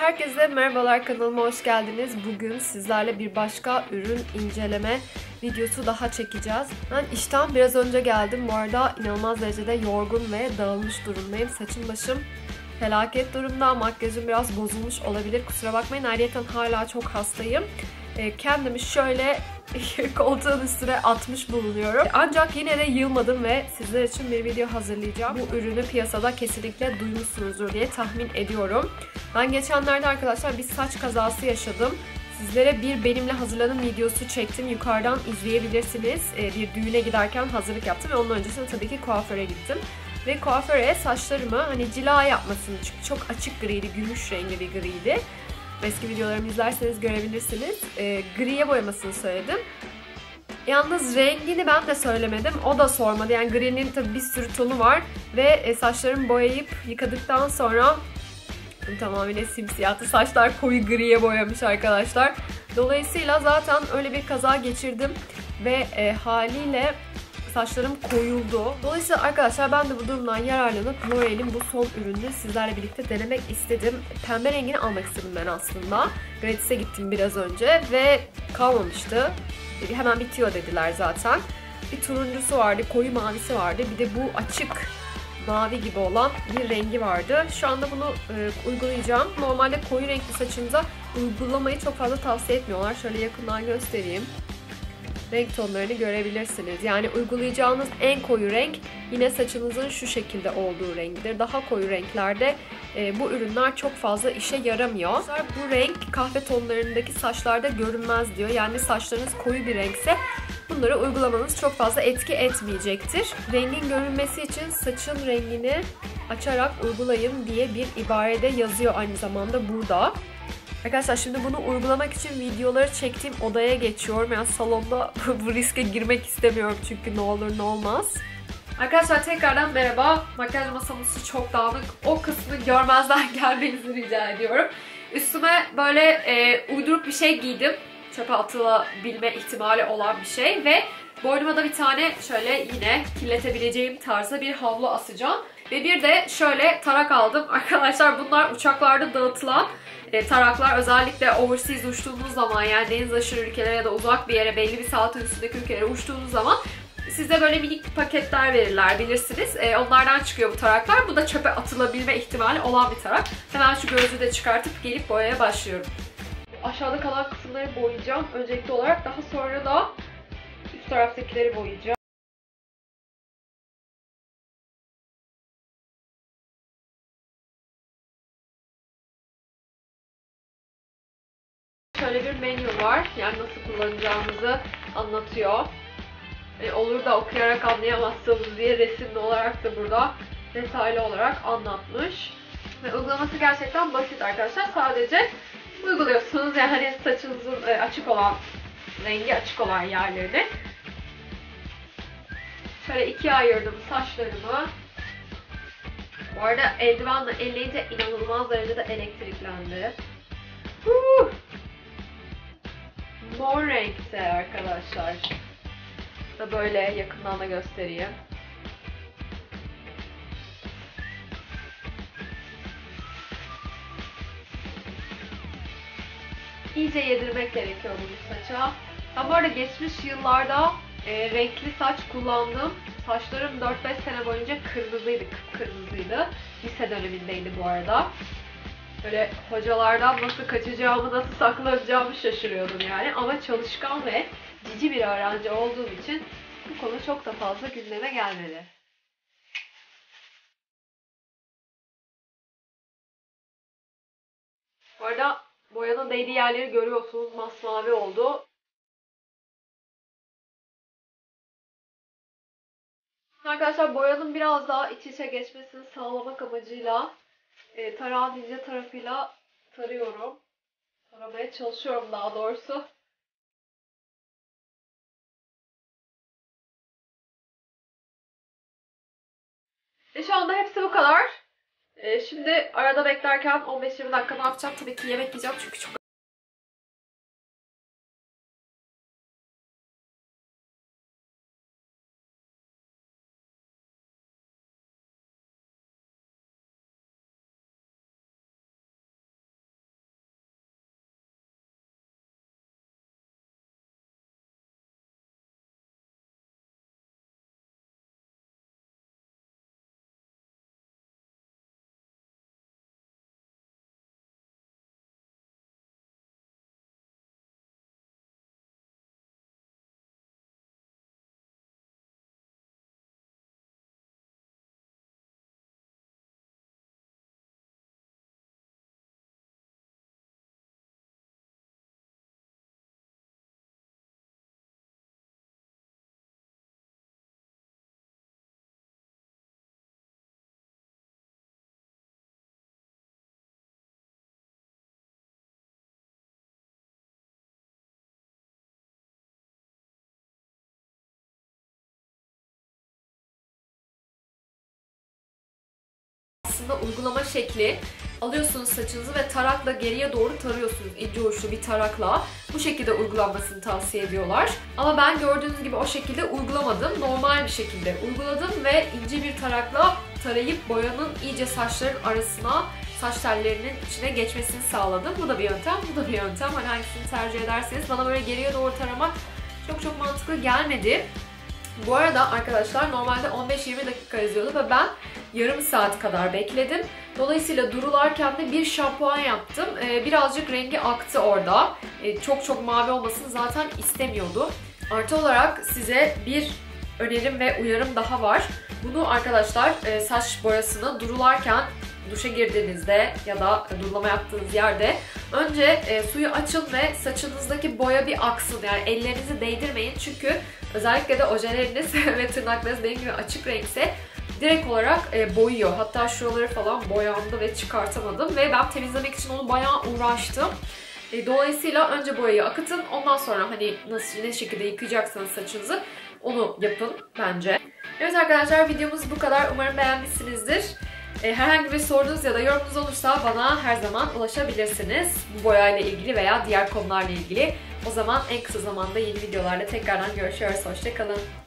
Herkese merhabalar, kanalıma hoş geldiniz. Bugün sizlerle bir başka ürün inceleme videosu daha çekeceğiz. Ben işten biraz önce geldim. Bu arada inanılmaz derecede yorgun ve dağılmış durumdayım. Saçım başım felaket durumda. Makyajım biraz bozulmuş olabilir. Kusura bakmayın. Ayrıyeten hala çok hastayım. Kendimi şöyle koltuğun üstüne atmış bulunuyorum. Ancak yine de yılmadım ve sizler için bir video hazırlayacağım. Bu ürünü piyasada kesinlikle duymuşsunuzdur diye tahmin ediyorum. Ben geçenlerde arkadaşlar bir saç kazası yaşadım. Sizlere bir benimle hazırlanım videosu çektim. Yukarıdan izleyebilirsiniz. Bir düğüne giderken hazırlık yaptım ve onun öncesinde tabii ki kuaföre gittim. Ve kuaföre saçlarımı hani cila yapmasını, çünkü çok açık griydi, gümüş rengi bir griydi. Eski videolarımı izlerseniz görebilirsiniz. Griye boyamasını söyledim. Yalnız rengini ben de söylemedim. O da sormadı. Yani gri'nin tabii bir sürü tonu var. Ve saçlarımı boyayıp yıkadıktan sonra tamamıyla simsiyahtı. Saçlar koyu griye boyamış arkadaşlar. Dolayısıyla zaten öyle bir kaza geçirdim. Ve haliyle saçlarım koyuldu. Dolayısıyla arkadaşlar ben de bu durumdan yararlanıp L'Oreal'in bu son ürününü sizlerle birlikte denemek istedim. Pembe rengini almak istedim ben aslında. Gratis'e gittim biraz önce ve kalmamıştı. Hemen bitiyor dediler zaten. Bir turuncusu vardı, koyu mavisi vardı. Bir de bu açık mavi gibi olan bir rengi vardı. Şu anda bunu uygulayacağım. Normalde koyu renkli saçınıza uygulamayı çok fazla tavsiye etmiyorlar. Şöyle yakından göstereyim. Renk tonlarını görebilirsiniz. Yani uygulayacağınız en koyu renk yine saçınızın şu şekilde olduğu renktir. Daha koyu renklerde bu ürünler çok fazla işe yaramıyor. Bu renk kahve tonlarındaki saçlarda görünmez diyor. Yani saçlarınız koyu bir renkse bunları uygulamanız çok fazla etki etmeyecektir. Rengin görünmesi için saçın rengini açarak uygulayın diye bir ibarede yazıyor aynı zamanda burada. Arkadaşlar şimdi bunu uygulamak için videoları çektiğim odaya geçiyorum. Yani salonda bu riske girmek istemiyorum çünkü ne olur ne olmaz. Arkadaşlar tekrardan merhaba. Makyaj masamız çok dağınık. O kısmı görmezden gelmenizi rica ediyorum. Üstüme böyle uyduruk bir şey giydim. Çöpe atılabilme ihtimali olan bir şey. Ve boynuma da bir tane şöyle yine kirletebileceğim tarzda bir havlu asacağım. Ve bir de şöyle tarak aldım. Arkadaşlar bunlar uçaklarda dağıtılan taraklar. Özellikle overseas uçtuğunuz zaman, yani deniz aşırı ülkelere ya da uzak bir yere, belli bir saatin üstündeki ülkelere uçtuğunuz zaman size böyle minik paketler verirler, bilirsiniz. Onlardan çıkıyor bu taraklar. Bu da çöpe atılabilme ihtimali olan bir tarak. Hemen şu gözlüğü de çıkartıp gelip boyaya başlıyorum. Aşağıda kalan kısımları boyayacağım öncelikli olarak. Daha sonra da üst taraftakileri boyayacağım. Şöyle bir menü var. Yani nasıl kullanacağımızı anlatıyor. Olur da okuyarak anlayamazsınız diye resimli olarak da burada detaylı olarak anlatmış. Ve uygulaması gerçekten basit arkadaşlar. Sadece uyguluyorsunuz. Yani hani saçınızın açık olan, rengi açık olan yerlerini. Şöyle ikiye ayırdım saçlarımı. Bu arada eldivenle elleyince inanılmaz derecede elektriklendi. Mor renkte arkadaşlar. Da böyle yakından da göstereyim. İyice yedirmek gerekiyor bunu saça. Ben bu arada geçmiş yıllarda renkli saç kullandım. Saçlarım 4-5 sene boyunca kırmızıydı, kıpkırmızıydı. Lise dönemindeydi bu arada. Böyle hocalardan nasıl kaçacağımı, nasıl saklanacağımı şaşırıyordum yani. Ama çalışkan ve cici bir öğrenci olduğum için bu konu çok da fazla gündeme gelmedi. Bu arada boyanın değdiği yerleri görüyorsunuz. Masmavi oldu. Arkadaşlar boyanın biraz daha iç içe geçmesini sağlamak amacıyla tarağın ince tarafıyla tarıyorum. Taramaya çalışıyorum daha doğrusu. Şu anda hepsi bu kadar. Şimdi arada beklerken 15-20 dakika ne yapacağım? Tabii ki yemek yiyeceğim çünkü çok aslında uygulama şekli. Alıyorsunuz saçınızı ve tarakla geriye doğru tarıyorsunuz. İnce uçlu bir tarakla. Bu şekilde uygulanmasını tavsiye ediyorlar. Ama ben gördüğünüz gibi o şekilde uygulamadım. Normal bir şekilde uyguladım ve ince bir tarakla tarayıp boyanın iyice saçların arasına, saç tellerinin içine geçmesini sağladım. Bu da bir yöntem, bu da bir yöntem. Hani hangisini tercih ederseniz, bana böyle geriye doğru taramak çok mantıklı gelmedi. Bu arada arkadaşlar normalde 15-20 dakika yazıyordu ve ben yarım saat kadar bekledim. Dolayısıyla durularken de bir şampuan yaptım. Birazcık rengi aktı orada. Çok mavi olmasını zaten istemiyordum. Artı olarak size bir önerim ve uyarım daha var. Bunu arkadaşlar saç boyasını durularken duşa girdiğinizde ya da durulama yaptığınız yerde önce suyu açın ve saçınızdaki boya bir aksın. Yani ellerinizi değdirmeyin çünkü özellikle de ojeleriniz ve tırnaklarınız benim gibi açık renkse direkt olarak boyuyor. Hatta şuraları falan boyandı ve çıkartamadım ve ben temizlemek için onu bayağı uğraştım. Dolayısıyla önce boyayı akıtın, ondan sonra hani ne şekilde yıkayacaksanız saçınızı onu yapın bence. Evet arkadaşlar, videomuz bu kadar. Umarım beğenmişsinizdir. Herhangi bir sorunuz ya da yorumunuz olursa bana her zaman ulaşabilirsiniz. Bu boyayla ilgili veya diğer konularla ilgili. O zaman en kısa zamanda yeni videolarla tekrardan görüşürüz. Hoşça kalın.